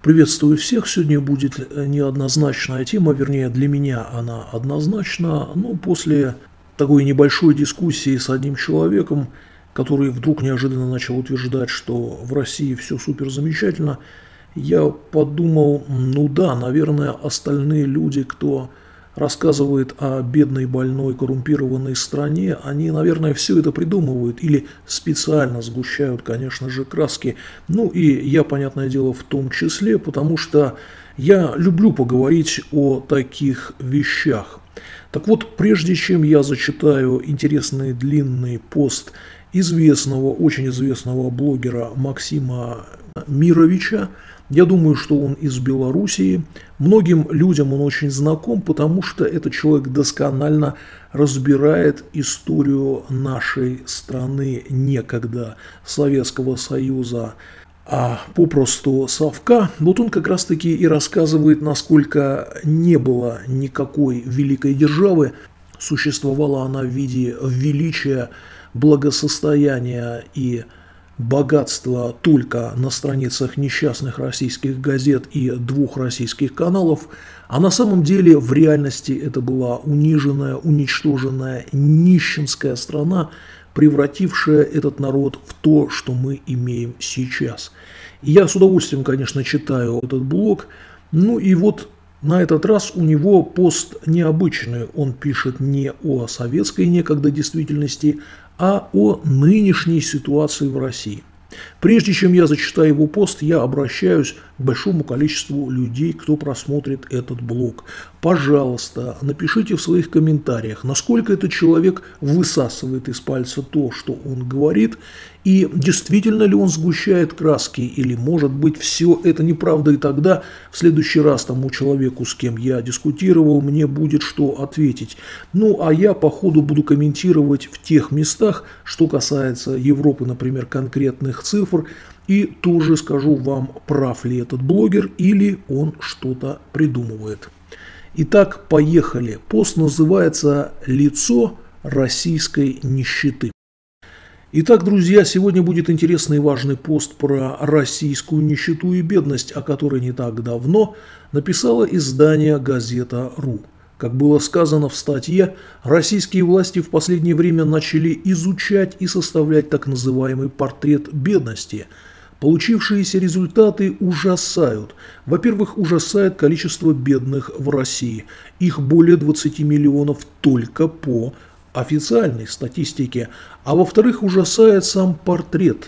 Приветствую всех. Сегодня будет неоднозначная тема, вернее, для меня она однозначна. Но после такой небольшой дискуссии с одним человеком, который вдруг неожиданно начал утверждать, что в России все супер замечательно, я подумал, ну да, наверное, остальные люди, кто рассказывает о бедной, больной, коррумпированной стране, они, наверное, все это придумывают или специально сгущают, конечно же, краски. Ну и я, понятное дело, в том числе, потому что я люблю поговорить о таких вещах. Так вот, прежде чем я зачитаю интересный длинный пост известного, очень известного блогера Максима Мировича, я думаю, что он из Белоруссии. Многим людям он очень знаком, потому что этот человек досконально разбирает историю нашей страны некогда, Советского Союза, а попросту совка. Вот он как раз-таки и рассказывает, насколько не было никакой великой державы, существовала она в виде величия, благосостояния и богатство только на страницах несчастных российских газет и двух российских каналов, а на самом деле в реальности это была униженная, уничтоженная, нищенская страна, превратившая этот народ в то, что мы имеем сейчас. И я с удовольствием, конечно, читаю этот блог, ну и вот на этот раз у него пост необычный, он пишет не о советской некогда действительности, а о нынешней ситуации в России. Прежде чем я зачитаю его пост, я обращаюсь к большому количеству людей, кто просмотрит этот блог. Пожалуйста, напишите в своих комментариях, насколько этот человек высасывает из пальца то, что он говорит, и действительно ли он сгущает краски, или, может быть, все это неправда, и тогда в следующий раз тому человеку, с кем я дискутировал, мне будет что ответить. Ну, а я по ходу буду комментировать в тех местах, что касается Европы, например, конкретных цифр, и тоже скажу вам, прав ли этот блогер или он что-то придумывает. Итак, поехали. Пост называется «Лицо российской нищеты». Итак, друзья, сегодня будет интересный и важный пост про российскую нищету и бедность, о которой не так давно написало издание «Газета.ру». Как было сказано в статье, российские власти в последнее время начали изучать и составлять так называемый портрет бедности. Получившиеся результаты ужасают. Во-первых, ужасает количество бедных в России. Их более 20 миллионов только по официальной статистике. А во-вторых, ужасает сам портрет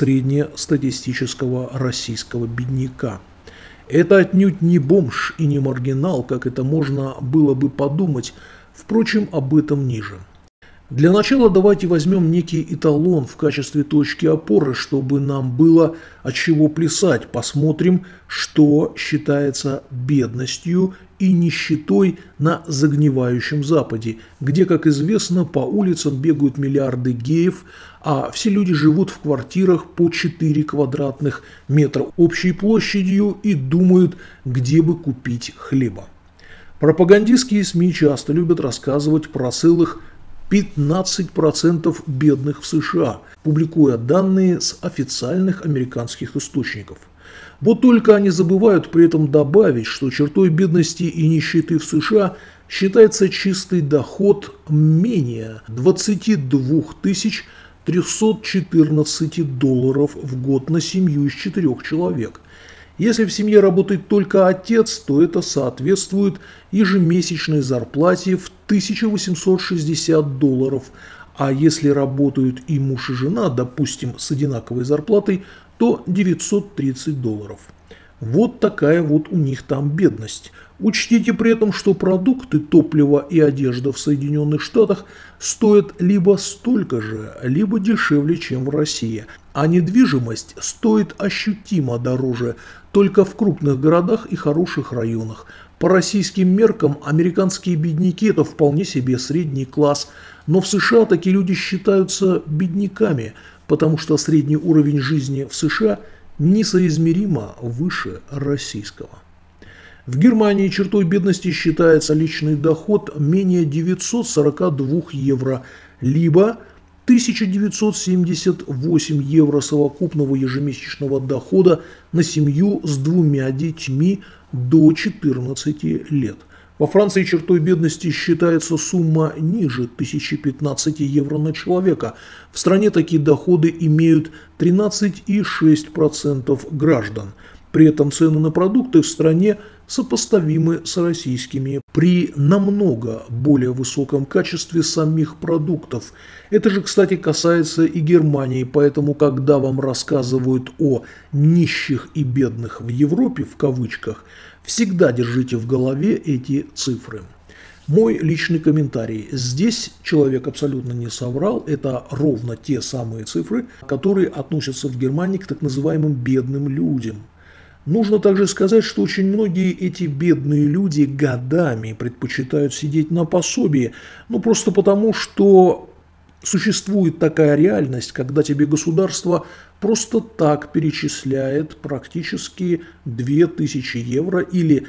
среднестатистического российского бедняка. Это отнюдь не бомж и не маргинал, как это можно было бы подумать, впрочем, об этом ниже. Для начала давайте возьмем некий эталон в качестве точки опоры, чтобы нам было от чего плясать. Посмотрим, что считается бедностью и нищетой на загнивающем Западе, где, как известно, по улицам бегают миллиарды геев, а все люди живут в квартирах по 4 квадратных метра общей площадью и думают, где бы купить хлеба. Пропагандистские СМИ часто любят рассказывать про целых 15% бедных в США, публикуя данные с официальных американских источников. Вот только они забывают при этом добавить, что чертой бедности и нищеты в США считается чистый доход менее 22 314 долларов в год на семью из 4 человек. Если в семье работает только отец, то это соответствует ежемесячной зарплате в 1860 долларов, а если работают и муж и жена, допустим, с одинаковой зарплатой, то 930 долларов. Вот такая вот у них там бедность. Учтите при этом, что продукты, топливо и одежда в Соединенных Штатах стоят либо столько же, либо дешевле, чем в России. А недвижимость стоит ощутимо дороже, только в крупных городах и хороших районах. По российским меркам американские бедняки – это вполне себе средний класс, но в США такие люди считаются бедняками, потому что средний уровень жизни в США несоизмеримо выше российского. В Германии чертой бедности считается личный доход менее 942 евро, либо 1978 евро совокупного ежемесячного дохода на семью с 2 детьми до 14 лет. Во Франции чертой бедности считается сумма ниже 1015 евро на человека. В стране такие доходы имеют 13,6% граждан. При этом цены на продукты в стране сопоставимы с российскими при намного более высоком качестве самих продуктов. Это же, кстати, касается и Германии, поэтому, когда вам рассказывают о «нищих и бедных в Европе», в кавычках, всегда держите в голове эти цифры. Мой личный комментарий. Здесь человек абсолютно не соврал. Это ровно те самые цифры, которые относятся в Германии к так называемым бедным людям. Нужно также сказать, что очень многие эти бедные люди годами предпочитают сидеть на пособии, просто потому, что существует такая реальность, когда тебе государство просто так перечисляет практически 2000 евро или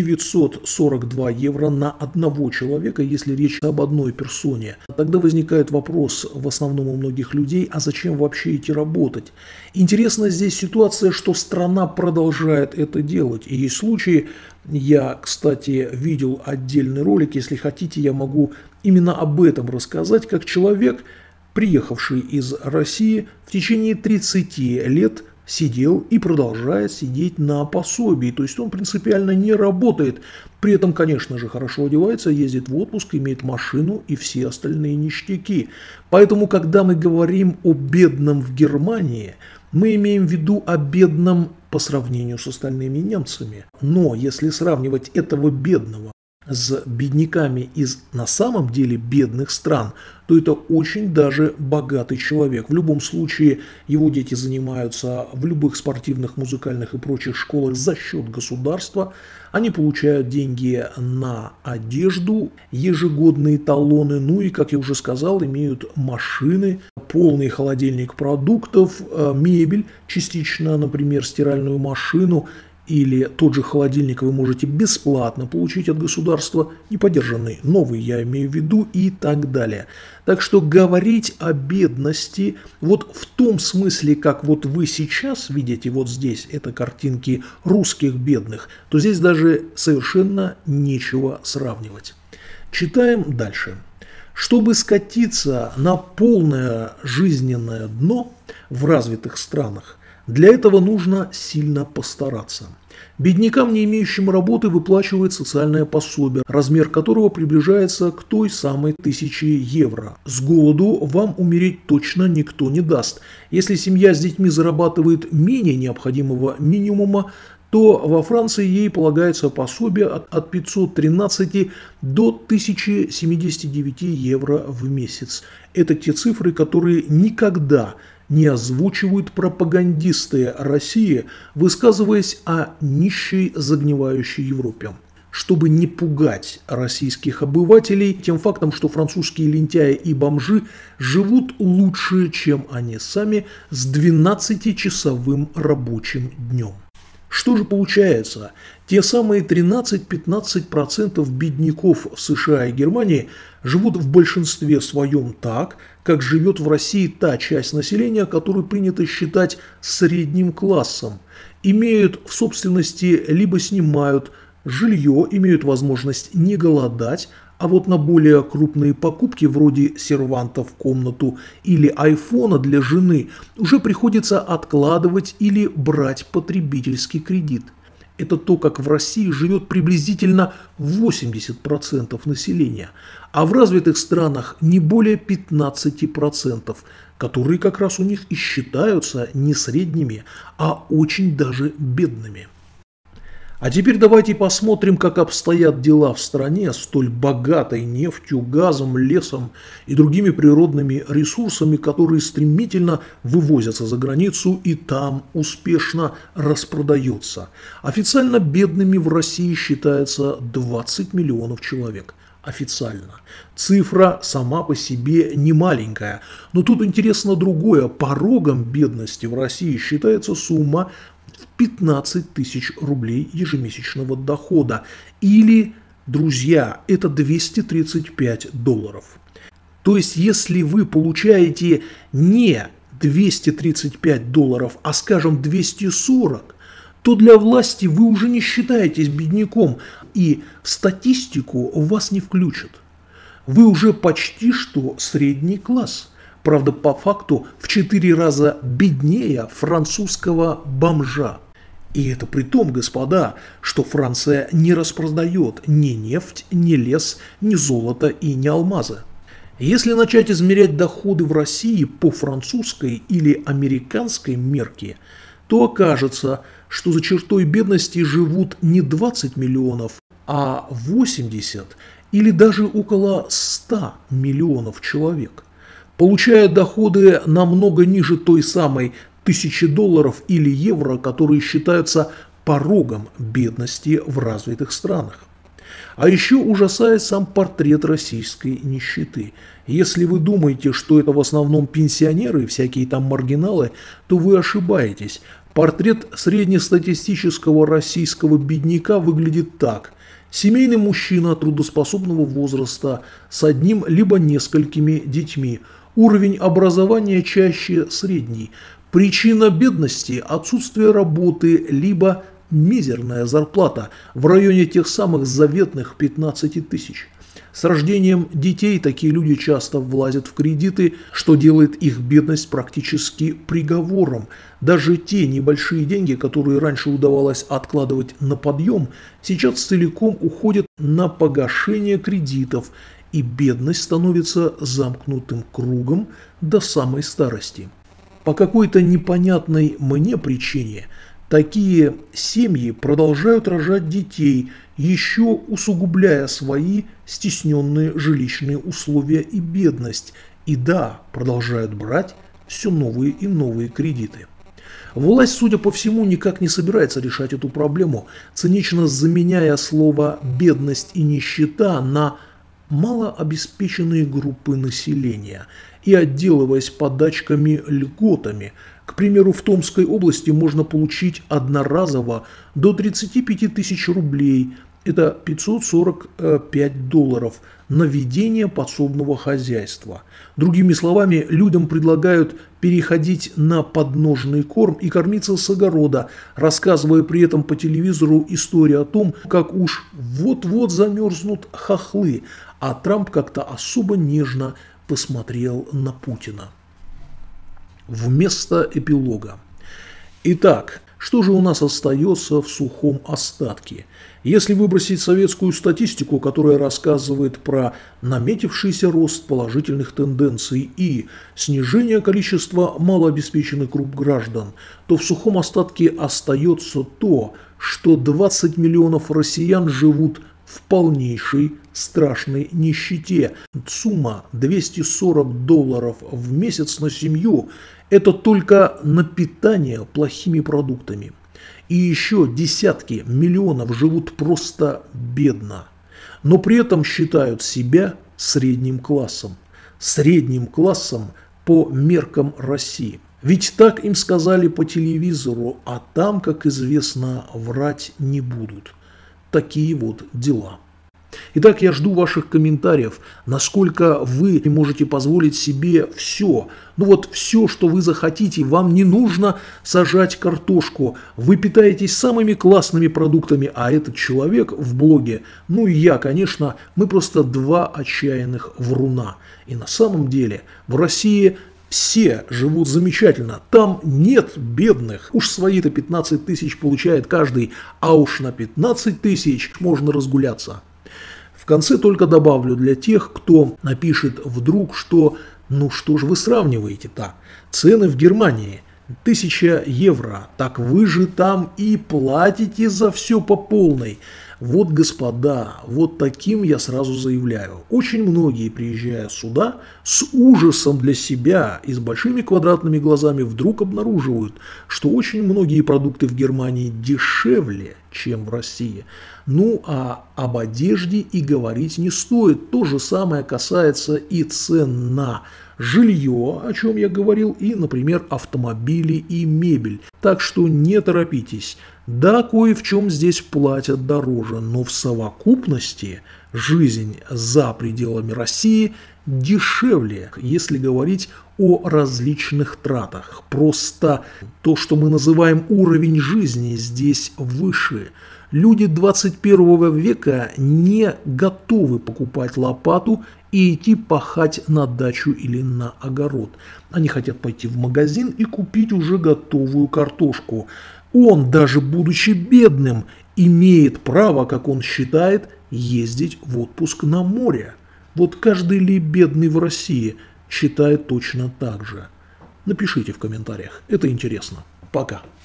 942 евро на одного человека, если речь об одной персоне. Тогда возникает вопрос в основном у многих людей, а зачем вообще идти работать? Интересна здесь ситуация, что страна продолжает это делать. И есть случаи, я, кстати, видел отдельный ролик, если хотите, я могу именно об этом рассказать, как человек, приехавший из России, в течение 30 лет сидел и продолжает сидеть на пособии. То есть он принципиально не работает. При этом, конечно же, хорошо одевается, ездит в отпуск, имеет машину и все остальные ништяки. Поэтому, когда мы говорим о бедном в Германии, мы имеем в виду о бедном по сравнению с остальными немцами. Но если сравнивать этого бедного с бедняками из на самом деле бедных стран, то это очень даже богатый человек. В любом случае его дети занимаются в любых спортивных, музыкальных и прочих школах за счет государства. Они получают деньги на одежду, ежегодные талоны, и, как я уже сказал, имеют машины, полный холодильник продуктов, мебель, частично, например, стиральную машину, или тот же холодильник вы можете бесплатно получить от государства, не подержанный, новый я имею в виду, и так далее. Так что говорить о бедности вот в том смысле, как вот вы сейчас видите вот здесь, это картинки русских бедных, то здесь даже совершенно нечего сравнивать. Читаем дальше. Чтобы скатиться на полное жизненное дно в развитых странах, для этого нужно сильно постараться. Беднякам, не имеющим работы, выплачивает социальное пособие, размер которого приближается к той самой 1000 евро. С голоду вам умереть точно никто не даст. Если семья с детьми зарабатывает менее необходимого минимума, то во Франции ей полагается пособие от 513 до 1079 евро в месяц. Это те цифры, которые никогда не озвучивают пропагандисты России, высказываясь о нищей загнивающей Европе, чтобы не пугать российских обывателей тем фактом, что французские лентяи и бомжи живут лучше, чем они сами, с 12-часовым рабочим днем. Что же получается? Те самые 13-15% бедняков в США и Германии живут в большинстве своем так, как живет в России та часть населения, которую принято считать средним классом. Имеют в собственности либо снимают жилье, имеют возможность не голодать, а вот на более крупные покупки вроде серванта в комнату или айфона для жены уже приходится откладывать или брать потребительский кредит. Это то, как в России живет приблизительно 80% населения, а в развитых странах не более 15%, которые как раз у них и считаются не средними, а очень даже бедными. А теперь давайте посмотрим, как обстоят дела в стране, столь богатой нефтью, газом, лесом и другими природными ресурсами, которые стремительно вывозятся за границу и там успешно распродаются. Официально бедными в России считается 20 миллионов человек. Официально. Цифра сама по себе не маленькая, но тут интересно другое. Порогом бедности в России считается сумма 15 тысяч рублей ежемесячного дохода. Или, друзья, это $235. То есть, если вы получаете не $235, а, скажем, 240, то для власти вы уже не считаетесь бедняком, и в статистику вас не включат. Вы уже почти что средний класс. Правда, по факту в 4 раза беднее французского бомжа. И это при том, господа, что Франция не распродает ни нефть, ни лес, ни золото и ни алмазы. Если начать измерять доходы в России по французской или американской мерке, то окажется, что за чертой бедности живут не 20 миллионов, а 80 или даже около 100 миллионов человек, получая доходы намного ниже той самой $1000 или евро, которые считаются порогом бедности в развитых странах. А еще ужасает сам портрет российской нищеты. Если вы думаете, что это в основном пенсионеры и всякие там маргиналы, то вы ошибаетесь. Портрет среднестатистического российского бедняка выглядит так. Семейный мужчина трудоспособного возраста с одним либо несколькими детьми. Уровень образования чаще средний. Причина бедности – отсутствие работы, либо мизерная зарплата в районе тех самых заветных 15 тысяч. С рождением детей такие люди часто влазят в кредиты, что делает их бедность практически приговором. Даже те небольшие деньги, которые раньше удавалось откладывать на подъем, сейчас целиком уходят на погашение кредитов, и бедность становится замкнутым кругом до самой старости. По какой-то непонятной мне причине такие семьи продолжают рожать детей, еще усугубляя свои стесненные жилищные условия и бедность. И да, продолжают брать все новые и новые кредиты. Власть, судя по всему, никак не собирается решать эту проблему, цинично заменяя слово «бедность» и «нищета» на малообеспеченные группы населения и отделываясь подачками-льготами. К примеру, в Томской области можно получить одноразово до 35 тысяч рублей, это $545, на ведение подсобного хозяйства. Другими словами, людям предлагают переходить на подножный корм и кормиться с огорода, рассказывая при этом по телевизору историю о том, как уж вот-вот замерзнут хохлы, а Трамп как-то особо нежно посмотрел на Путина. Вместо эпилога. Итак, что же у нас остается в сухом остатке? Если выбросить советскую статистику, которая рассказывает про наметившийся рост положительных тенденций и снижение количества малообеспеченных групп граждан, то в сухом остатке остается то, что 20 миллионов россиян живут в полнейшей страшной нищете. Сумма $240 в месяц на семью – это только на питание плохими продуктами. И еще десятки миллионов живут просто бедно, но при этом считают себя средним классом. Средним классом по меркам России. Ведь так им сказали по телевизору, а там, как известно, врать не будут. Такие вот дела. Итак, я жду ваших комментариев, насколько вы можете позволить себе все. Ну вот все, что вы захотите, вам не нужно сажать картошку. Вы питаетесь самыми классными продуктами, а этот человек в блоге, ну и я, конечно, мы просто два отчаянных вруна. И на самом деле в России все живут замечательно, там нет бедных. Уж свои-то 15 тысяч получает каждый, а уж на 15 тысяч можно разгуляться. В конце только добавлю для тех, кто напишет вдруг, что ну что же вы сравниваете-то? Цены в Германии 1000 евро, так вы же там и платите за все по полной. Вот, господа, вот таким я сразу заявляю. Очень многие, приезжая сюда, с ужасом для себя и с большими квадратными глазами вдруг обнаруживают, что очень многие продукты в Германии дешевле, чем в России. Ну, а об одежде и говорить не стоит. То же самое касается и цен на жилье, о чем я говорил, и, например, автомобили и мебель. Так что не торопитесь. Да, кое в чем здесь платят дороже, но в совокупности жизнь за пределами России дешевле, если говорить о различных тратах. Просто то, что мы называем уровень жизни, здесь выше. Люди 21 века не готовы покупать лопату и идти пахать на дачу или на огород. Они хотят пойти в магазин и купить уже готовую картошку. Он, даже будучи бедным, имеет право, как он считает, ездить в отпуск на море. Вот каждый ли бедный в России считает точно так же? Напишите в комментариях, это интересно. Пока.